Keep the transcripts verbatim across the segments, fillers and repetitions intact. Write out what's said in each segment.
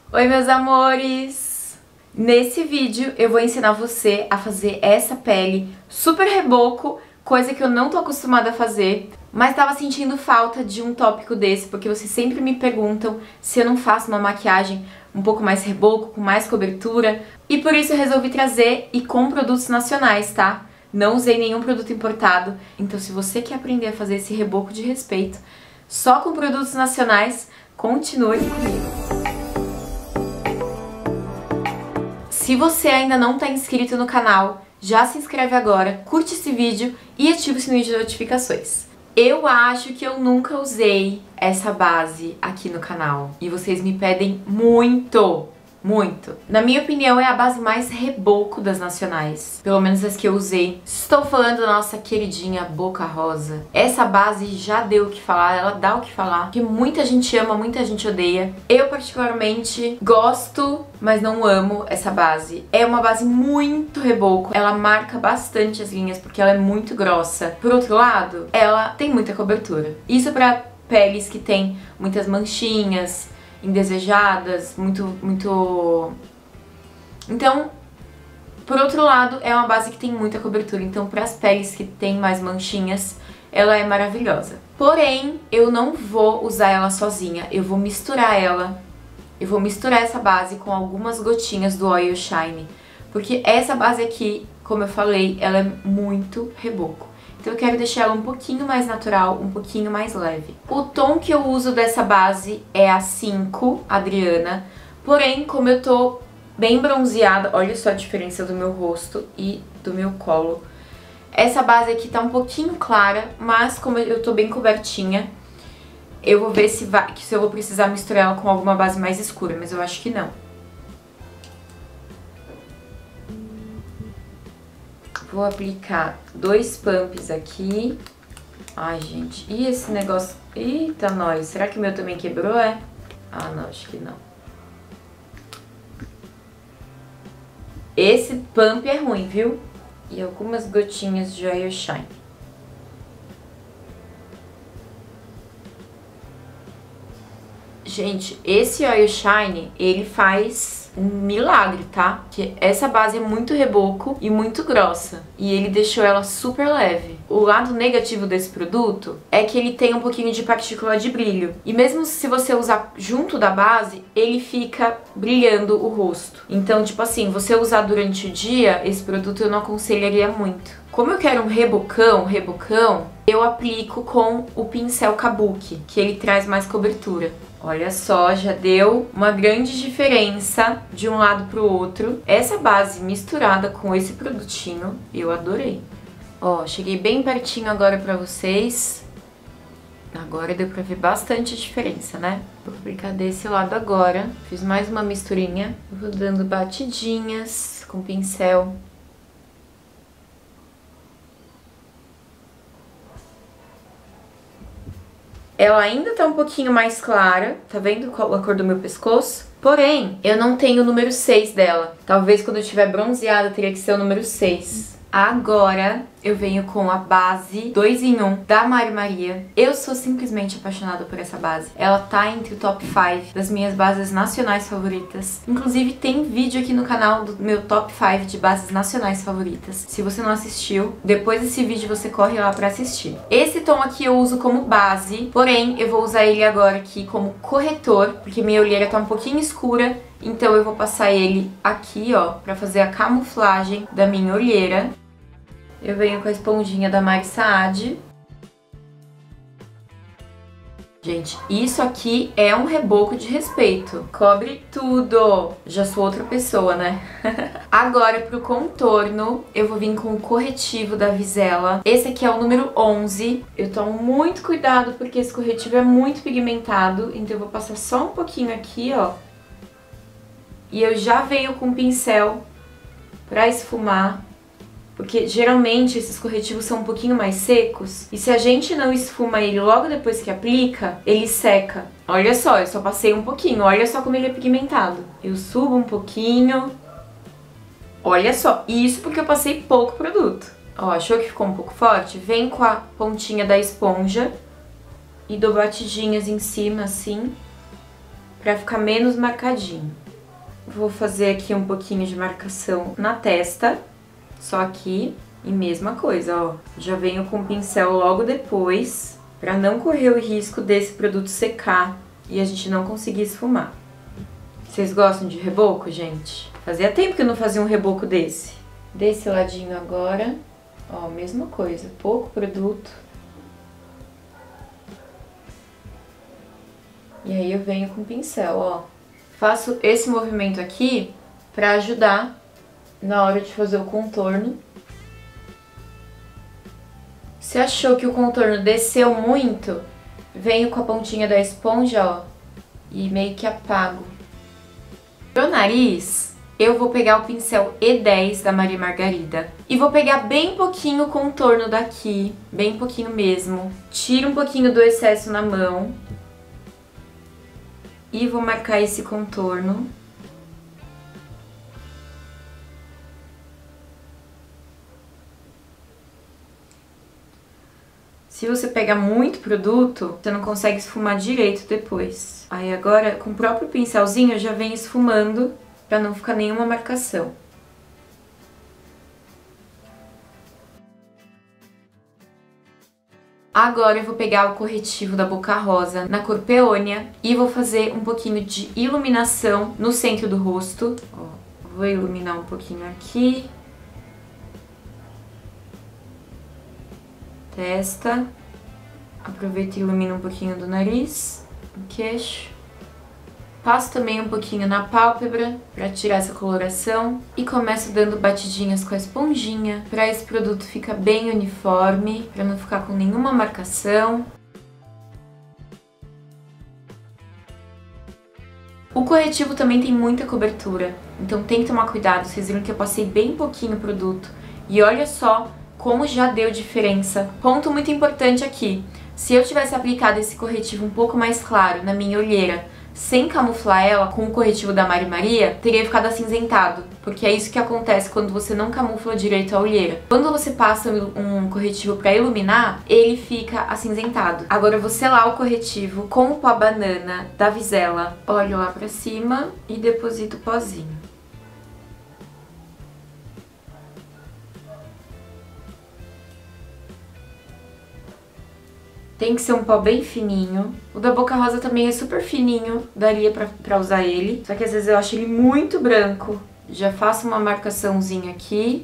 Oi, meus amores! Nesse vídeo eu vou ensinar você a fazer essa pele super reboco, coisa que eu não tô acostumada a fazer, mas tava sentindo falta de um tópico desse, porque vocês sempre me perguntam se eu não faço uma maquiagem um pouco mais reboco, com mais cobertura, e por isso eu resolvi trazer e com produtos nacionais, tá? Não usei nenhum produto importado, então se você quer aprender a fazer esse reboco de respeito só com produtos nacionais, continue comigo. Se você ainda não está inscrito no canal, já se inscreve agora, curte esse vídeo e ativa o sininho de notificações. Eu acho que eu nunca usei essa base aqui no canal e vocês me pedem muito, muito. Na minha opinião, é a base mais reboco das nacionais, pelo menos as que eu usei. Estou falando da nossa queridinha Boca Rosa. Essa base já deu o que falar, ela dá o que falar, que muita gente ama, muita gente odeia. Eu particularmente gosto, mas não amo essa base. É uma base muito reboco, ela marca bastante as linhas porque ela é muito grossa. Por outro lado, ela tem muita cobertura. Isso para peles que tem muitas manchinhas, indesejadas, muito, muito... Então, por outro lado, é uma base que tem muita cobertura, então para as peles que tem mais manchinhas, ela é maravilhosa. Porém, eu não vou usar ela sozinha, eu vou misturar ela, eu vou misturar essa base com algumas gotinhas do Oil Shine, porque essa base aqui, como eu falei, ela é muito reboco. Então eu quero deixar ela um pouquinho mais natural, um pouquinho mais leve. O tom que eu uso dessa base é a cinco, Adriana. Porém, como eu tô bem bronzeada, olha só a diferença do meu rosto e do meu colo. Essa base aqui tá um pouquinho clara, mas como eu tô bem cobertinha, eu vou ver se, vai, se eu vou precisar misturar ela com alguma base mais escura, mas eu acho que não. Vou aplicar dois pumps aqui. Ai, gente. E esse negócio... Eita, nós. Será que o meu também quebrou, é? Ah, não. Acho que não. Esse pump é ruim, viu? E algumas gotinhas de Oil Shine. Gente, esse Oil Shine, ele faz um milagre, tá? Que essa base é muito reboco e muito grossa, e ele deixou ela super leve. O lado negativo desse produto é que ele tem um pouquinho de partícula de brilho, e mesmo se você usar junto da base, ele fica brilhando o rosto. Então, tipo assim, você usar durante o dia, esse produto eu não aconselharia muito. Como eu quero um rebocão, rebocão, eu aplico com o pincel Kabuki, que ele traz mais cobertura. Olha só, já deu uma grande diferença de um lado pro outro. Essa base misturada com esse produtinho, eu adorei. Ó, cheguei bem pertinho agora pra vocês. Agora deu pra ver bastante diferença, né? Vou aplicar desse lado agora. Fiz mais uma misturinha. Vou dando batidinhas com o pincel. Ela ainda tá um pouquinho mais clara, tá vendo a cor do meu pescoço? Porém, eu não tenho o número seis dela. Talvez quando eu estiver bronzeada teria que ser o número seis. Agora eu venho com a base dois em um da Mari Maria. Eu sou simplesmente apaixonada por essa base. Ela tá entre o top cinco das minhas bases nacionais favoritas. Inclusive tem vídeo aqui no canal do meu top cinco de bases nacionais favoritas. Se você não assistiu, depois desse vídeo você corre lá pra assistir. Esse tom aqui eu uso como base, porém eu vou usar ele agora aqui como corretor, porque minha olheira tá um pouquinho escura. Então eu vou passar ele aqui, ó, pra fazer a camuflagem da minha olheira. Eu venho com a esponjinha da Mari Saad. Gente, isso aqui é um reboco de respeito. Cobre tudo. Já sou outra pessoa, né? Agora, pro contorno, eu vou vir com o corretivo da Vizela. Esse aqui é o número onze. Eu tomo muito cuidado porque esse corretivo é muito pigmentado. Então eu vou passar só um pouquinho aqui, ó. E eu já venho com o pincel pra esfumar. Porque geralmente esses corretivos são um pouquinho mais secos. E se a gente não esfuma ele logo depois que aplica, ele seca. Olha só, eu só passei um pouquinho. Olha só como ele é pigmentado. Eu subo um pouquinho. Olha só, isso porque eu passei pouco produto. Ó, achou que ficou um pouco forte? Vem com a pontinha da esponja e dou batidinhas em cima, assim. pra ficar menos marcadinho. Vou fazer aqui um pouquinho de marcação na testa, só aqui, e mesma coisa, ó. Já venho com o pincel logo depois, pra não correr o risco desse produto secar e a gente não conseguir esfumar. Vocês gostam de reboco, gente? Fazia tempo que eu não fazia um reboco desse. Desse ladinho agora, ó, mesma coisa, pouco produto. E aí eu venho com o pincel, ó. Faço esse movimento aqui pra ajudar na hora de fazer o contorno. Se achou que o contorno desceu muito, venho com a pontinha da esponja, ó, e meio que apago. Pro nariz, eu vou pegar o pincel E dez da Maria Margarida e vou pegar bem pouquinho o contorno daqui, bem pouquinho mesmo. Tiro um pouquinho do excesso na mão e vou marcar esse contorno. Se você pega muito produto, você não consegue esfumar direito depois. Aí agora, com o próprio pincelzinho, eu já venho esfumando pra não ficar nenhuma marcação. Agora eu vou pegar o corretivo da Boca Rosa na cor Peônia e vou fazer um pouquinho de iluminação no centro do rosto. Ó, vou iluminar um pouquinho aqui. Testa. Aproveito e ilumino um pouquinho do nariz, o queixo. Passo também um pouquinho na pálpebra pra tirar essa coloração e começo dando batidinhas com a esponjinha pra esse produto ficar bem uniforme, pra não ficar com nenhuma marcação. O corretivo também tem muita cobertura, então tem que tomar cuidado. Vocês viram que eu passei bem pouquinho o produto e olha só como já deu diferença. Ponto muito importante aqui, se eu tivesse aplicado esse corretivo um pouco mais claro na minha olheira, sem camuflar ela com o corretivo da Mari Maria, teria ficado acinzentado, porque é isso que acontece quando você não camufla direito a olheira. Quando você passa um corretivo pra iluminar, ele fica acinzentado. Agora eu vou selar o corretivo com o pó banana da Visela. Olho lá pra cima e deposito o pozinho. Tem que ser um pó bem fininho. O da Boca Rosa também é super fininho, daria pra, pra usar ele. Só que às vezes eu acho ele muito branco. Já faço uma marcaçãozinha aqui.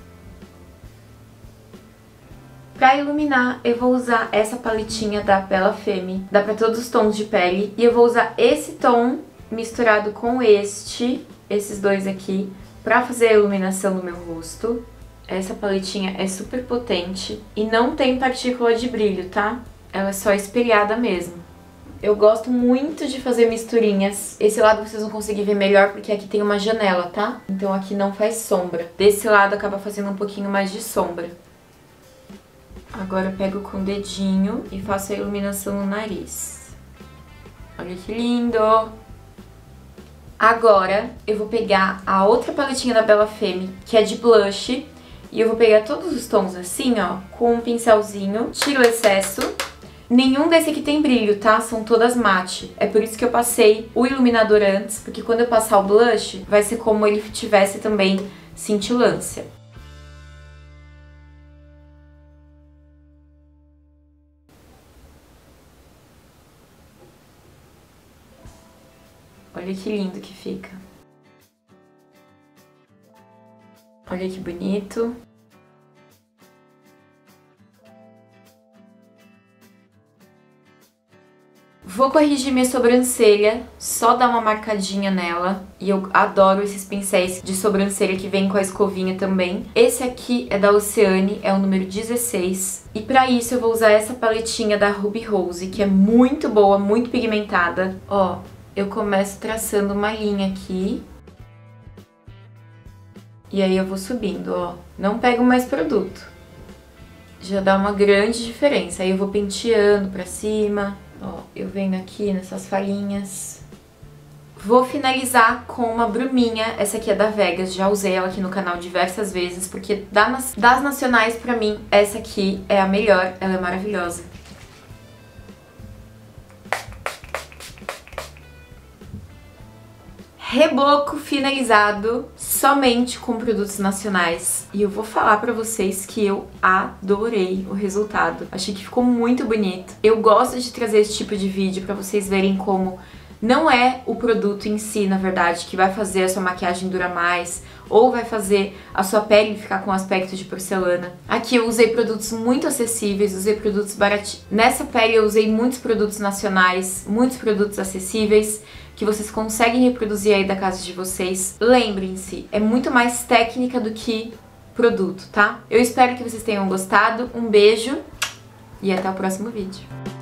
Pra iluminar, eu vou usar essa paletinha da Bella Femme. Dá pra todos os tons de pele. E eu vou usar esse tom misturado com este, esses dois aqui, pra fazer a iluminação do meu rosto. Essa paletinha é super potente e não tem partícula de brilho, tá? Ela é só espelhada mesmo. Eu gosto muito de fazer misturinhas. Esse lado vocês vão conseguir ver melhor porque aqui tem uma janela, tá? Então aqui não faz sombra. Desse lado acaba fazendo um pouquinho mais de sombra. Agora eu pego com o dedinho e faço a iluminação no nariz. Olha que lindo! Agora eu vou pegar a outra paletinha da Bella Femme, que é de blush. E eu vou pegar todos os tons assim, ó, com um pincelzinho, tiro o excesso. Nenhum desse aqui tem brilho, tá? São todas mate. É por isso que eu passei o iluminador antes, porque quando eu passar o blush, vai ser como ele tivesse também cintilância. Olha que lindo que fica. Olha que bonito. Vou corrigir minha sobrancelha, só dar uma marcadinha nela. E eu adoro esses pincéis de sobrancelha que vem com a escovinha também. Esse aqui é da Oceane, é o número dezesseis. E pra isso eu vou usar essa paletinha da Ruby Rose, que é muito boa, muito pigmentada. Ó, eu começo traçando uma linha aqui. E aí eu vou subindo, ó. Não pego mais produto. Já dá uma grande diferença. Aí eu vou penteando pra cima. Ó, eu venho aqui nessas falhinhas. Vou finalizar com uma bruminha. Essa aqui é da Vegas. Já usei ela aqui no canal diversas vezes. Porque das nacionais, pra mim, essa aqui é a melhor. Ela é maravilhosa. reboco finalizado somente com produtos nacionais. E eu vou falar pra vocês que eu adorei o resultado. Achei que ficou muito bonito. Eu gosto de trazer esse tipo de vídeo pra vocês verem como não é o produto em si, na verdade, que vai fazer a sua maquiagem durar mais ou vai fazer a sua pele ficar com aspecto de porcelana. Aqui eu usei produtos muito acessíveis, usei produtos baratinhos. Nessa pele eu usei muitos produtos nacionais, muitos produtos acessíveis, que vocês conseguem reproduzir aí da casa de vocês. Lembrem-se, é muito mais técnica do que produto, tá? Eu espero que vocês tenham gostado. Um beijo e até o próximo vídeo.